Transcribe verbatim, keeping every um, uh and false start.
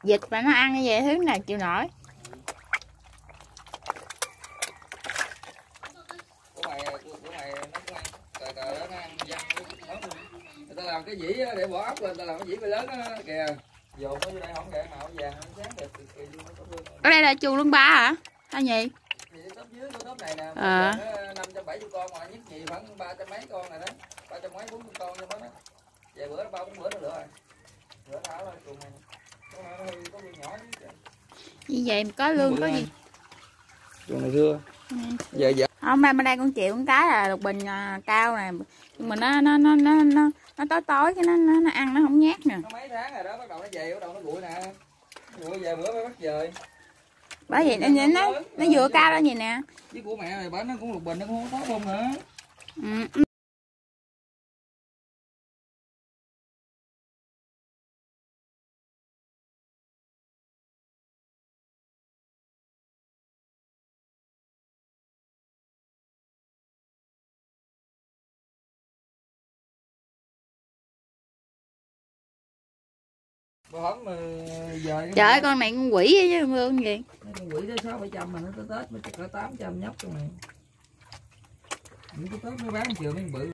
vịt mà nó ăn như vậy thứ nào chịu nổi. Người ta làm cái dĩ để bỏ ốc lên, ta làm cái dĩ lớn đó kìa. Dồn nó vô đây không kìa, màu vàng sáng đẹp cực kỳ luôn. Ở đây là chuồng lương ba hả? Hay gì? Tốp dưới của tốp này nè, à. năm trăm bảy mươi con mà nhất gì khoảng ba trăm mấy con này đó. ba trăm mấy bốn mươi con cho nó. Vài bữa ba bốn bữa nữa rồi. Rửa thảo lên chuồng này. Con này nó hơi có hơi nhỏ chứ. Như vậy mà có lương có gì? Chuồng này thưa. Dạ dạ. Không, bên đây con chịu con cái là lục bình cao nè, nhưng mà nó nó nó nó nó nó tối tối cái nó nó, nó ăn nó không nhát nè. Nó mấy tháng rồi đó, bắt đầu nó về, bắt đầu nó nguội nè. Nguội về bữa mới bắt về. Bởi vậy nó nó nó, nó vừa cao đó gì nè. Với của mẹ này bà nó cũng lục bình nó cũng không tốt không nữa. Ừ. Trời ơi, con này con quỷ chứ lương gì. Con quỷ tới sáu bảy trăm mà nó tới Tết mới cỡ tám trăm nhóc trong này. Những cái Tết mới bán chiều mấy bự.